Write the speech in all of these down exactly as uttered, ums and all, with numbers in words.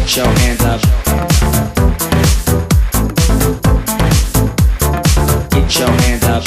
Get your hands up. Get your hands up.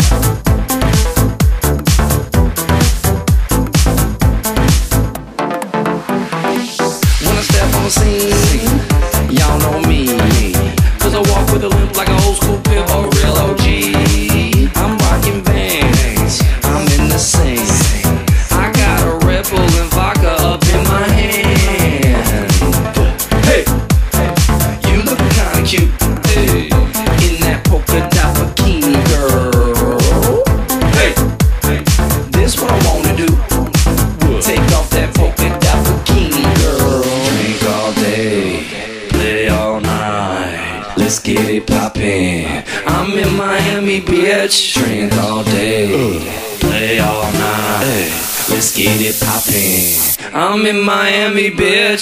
When I step on the scene, y'all know me, cause I walk with a limp like an old school pimp or a real O G. I'm rocking Vans, I'm in the scene. I got a Red Bull and vodka up in my hand. Hey, you look kinda cute, hey, in that polka dot bikini, girl. Hey, this what I wanna do. Take off that polka dot bikini, girl. Drink all day, play all night. Let's get it poppin'. I'm in Miami, bitch. Drink all day, play all night. Let's get it poppin'. I'm in Miami, bitch.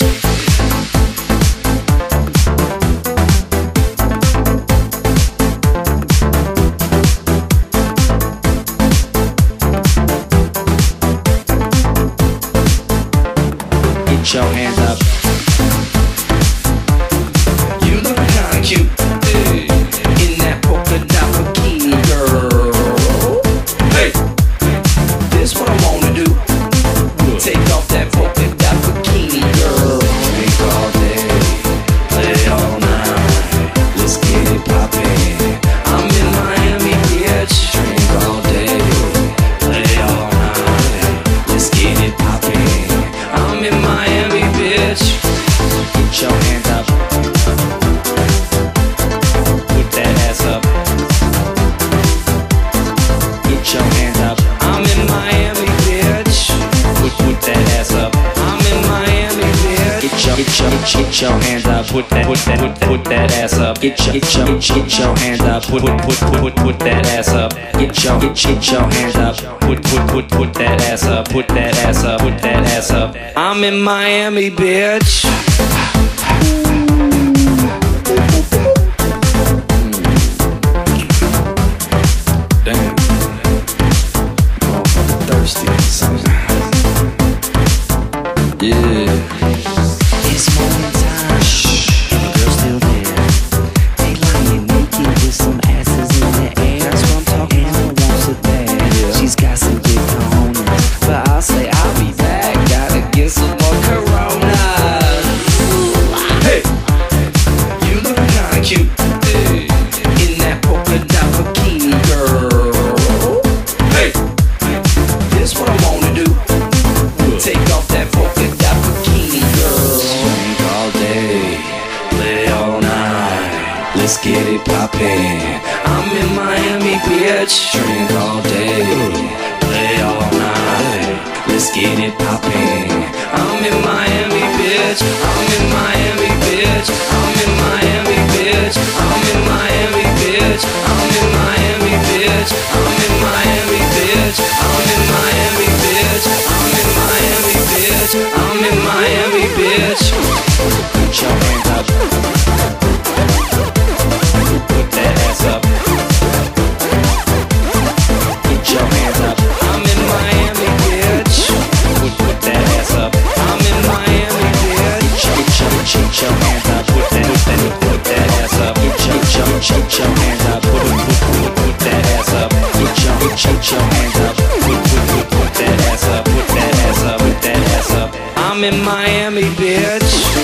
Get your hands up. You look kinda cute, hey, in that polka dot bikini, girl. Hey, this what I wanna do. Take off that polka dot bikini, girl. Drink all day, play all night. Let's get it poppin'. I'm in Miami, bitch. Drink all day, play all night. Let's get it poppin'. I'm in Miami, bitch. Get your hands up. Put that ass up. Get your hands up. I'm in Miami, bitch. Put, put that ass up. I'm in Miami, bitch. Get your, get your, get your hands up. Put that, put that, put, put that ass up. Get your, get your, get your hands up. Put, put, put, put, put, put that ass up. Get your, get, get your hands up. Put, put, put, put that ass up. Put that ass up. Put that ass up. I'm in Miami, bitch. Damn. Motherfucker thirsty or something. Yeah. It's morning time, shh, and the girl's still there. They lying naked with some asses in the air. That's what I'm talking about. And I want it bad. Yeah. She's got some big cojones, but I'll say I'll be back. Gotta get some more Corona. Hey, you look kinda cute, hey, in that polka dot bikini, girl. Hey, this what I wanna do. Take off that polka dot bikini, girl. Drink all day, play all night. Let's get it poppin'. I'm in Miami, bitch. Drink all day, play all night. Let's get it poppin'. I'm in Miami, bitch. I'm in Miami, bitch. I'm in Miami, bitch. I'm in Miami, bitch. I'm in Miami, bitch. I'm in Miami, bitch. I'm in Miami, bitch. I'm in Miami, bitch. I'm in Miami, bitch. Put your hands up. Put that ass up. Get your hands up. I'm in Miami, bitch. Put, put that ass up. I'm in Miami, bitch. Get your, get your, get your hands up. Put that, put that, put that ass up. Get your, get your, get your hands up. Put, put, put, put that ass up. Get your, get your, get your hands up. Put, put, put, put that ass up. Put that ass up. Put that ass up. I'm in Miami, bitch.